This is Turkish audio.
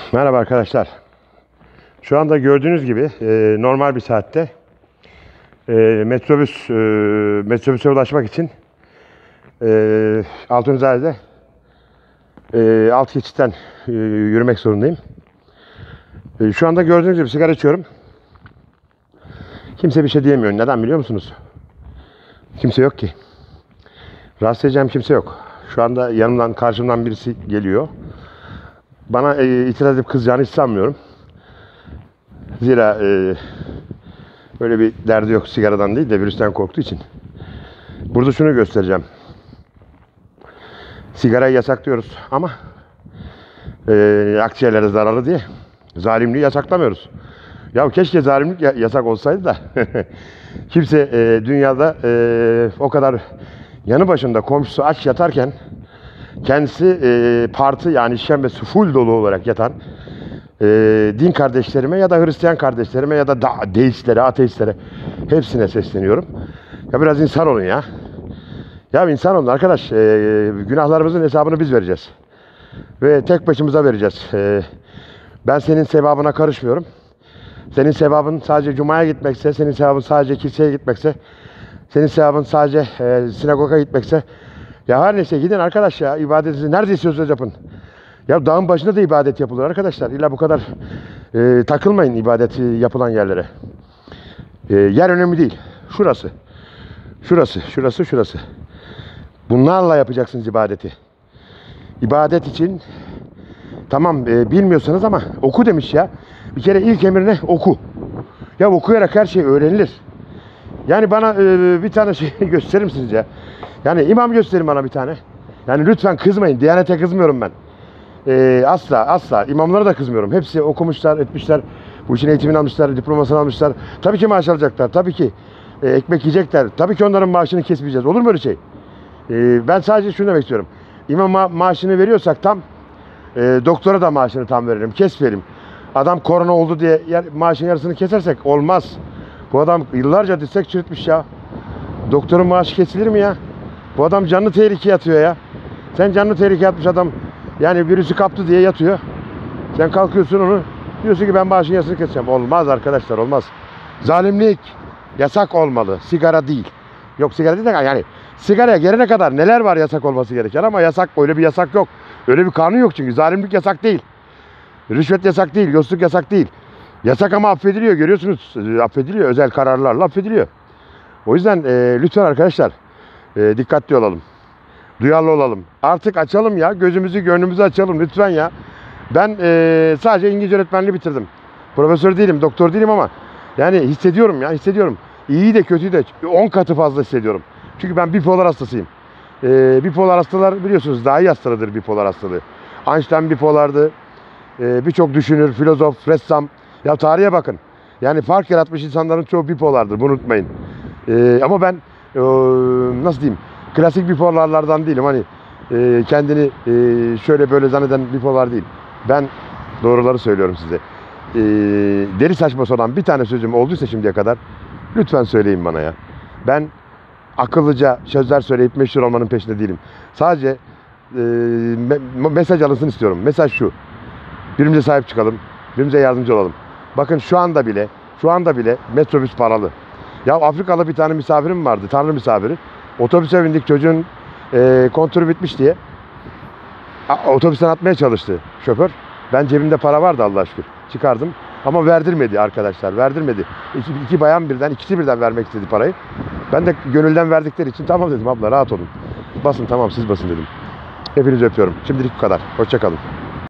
Merhaba arkadaşlar. Şu anda gördüğünüz gibi normal bir saatte metrobüse ulaşmak için Altunizade'de alt geçitten yürümek zorundayım. Şu anda gördüğünüz gibi sigara içiyorum. Kimse bir şey diyemiyor. Neden biliyor musunuz? Kimse yok ki. Rahatsız edeceğim kimse yok. Şu anda yanımdan, karşımdan birisi geliyor. Bana itiraz edip kızacağını hiç sanmıyorum. Zira böyle bir derdi yok, sigaradan değil de virüsten korktuğu için. Burada şunu göstereceğim. Sigarayı yasaklıyoruz ama akciğerlere zararlı diye zalimliği yasaklamıyoruz. Ya keşke zalimlik yasak olsaydı da kimse dünyada o kadar yanı başında komşusu aç yatarken kendisi parti yani işkembesi full dolu olarak yatan din kardeşlerime ya da Hristiyan kardeşlerime ya da deistlere, ateistlere hepsine sesleniyorum. Ya biraz insan olun ya. Ya insan olun arkadaş. Günahlarımızın hesabını biz vereceğiz. Ve tek başımıza vereceğiz. Ben senin sevabına karışmıyorum. Senin sevabın sadece Cuma'ya gitmekse, senin sevabın sadece kiliseye gitmekse, senin sevabın sadece sinagoga gitmekse, ya her neyse gidin arkadaş ya, ibadetinizi nerede istiyorsanız yapın. Ya dağın başında da ibadet yapılır arkadaşlar. İlla bu kadar takılmayın ibadeti yapılan yerlere. Yer önemli değil. Şurası. Şurası. Bunlarla yapacaksınız ibadeti. İbadet için tamam bilmiyorsanız ama oku demiş ya. Bir kere ilk emrine oku. Ya okuyarak her şey öğrenilir. Yani bana bir tane şey gösterir misiniz ya? Yani imam gösterin bana bir tane. Yani lütfen kızmayın. Diyanete kızmıyorum ben. Asla. İmamlara da kızmıyorum. Hepsi okumuşlar, etmişler. Bu işin eğitimini almışlar, diplomasını almışlar. Tabii ki maaş alacaklar. Tabii ki ekmek yiyecekler. Tabii ki onların maaşını kesmeyeceğiz. Olur mu öyle şey? Ben sadece şunu demek istiyorum. İmam maaşını veriyorsak tam, doktora da maaşını tam verelim. Kesmeyelim. Adam korona oldu diye maaşın yarısını kesersek olmaz. Bu adam yıllarca dirsek çürütmüş ya. Doktorun maaşı kesilir mi ya? Bu adam canını tehlikeye atıyor ya. Sen canını tehlikeye atmış adam, yani virüsü kaptı diye yatıyor. Sen kalkıyorsun onu, diyorsun ki ben maaşın yarısını keseceğim. Olmaz arkadaşlar, olmaz. Zalimlik yasak olmalı. Sigara değil. Yok sigara değil de yani sigaraya gelene kadar neler var yasak olması gereken, ama yasak, öyle bir yasak yok. Öyle bir kanun yok çünkü. Zalimlik yasak değil. Rüşvet yasak değil. Yolsuzluk yasak değil. Yasak ama affediliyor, görüyorsunuz. Affediliyor. Özel kararlarla affediliyor. O yüzden lütfen arkadaşlar dikkatli olalım. Duyarlı olalım. Artık açalım ya. Gözümüzü, gönlümüzü açalım lütfen ya. Ben sadece İngilizce öğretmenliği bitirdim. Profesör değilim, doktor değilim ama yani hissediyorum ya, hissediyorum. İyi de kötüyü de 10 katı fazla hissediyorum. Çünkü ben bipolar hastasıyım. Bipolar hastalar biliyorsunuz daha iyi hastalıdır bipolar hastalığı. Einstein bipolardı. Birçok düşünür, filozof, ressam. Ya tarihe bakın. Yani fark yaratmış insanların çoğu bipolardır. Bunu unutmayın. Ama ben nasıl diyeyim? Klasik bipolarlardan değilim. Hani kendini şöyle böyle zanneden bipolar değil. Ben doğruları söylüyorum size. Deli saçması olan bir tane sözüm olduysa şimdiye kadar lütfen söyleyin bana ya. Ben akıllıca sözler söyleyip meşhur olmanın peşinde değilim. Sadece mesaj alınsın istiyorum. Mesaj şu. Birbirimize sahip çıkalım. Birbirimize yardımcı olalım. Bakın şu anda bile metrobüs paralı. Ya Afrikalı bir tane misafirim vardı. Tanrı misafiri. Otobüse bindik, çocuğun kontürü bitmiş diye. Otobüsten atmaya çalıştı şoför. Ben cebimde para vardı Allah'a şükür. Çıkardım. Ama verdirmedi arkadaşlar. Verdirmedi. İki bayan birden, ikisi birden vermek istedi parayı. Ben de gönülden verdikleri için tamam dedim, abla rahat olun. Basın, tamam siz basın dedim. Hepinizi öpüyorum. Şimdilik bu kadar. Hoşça kalın.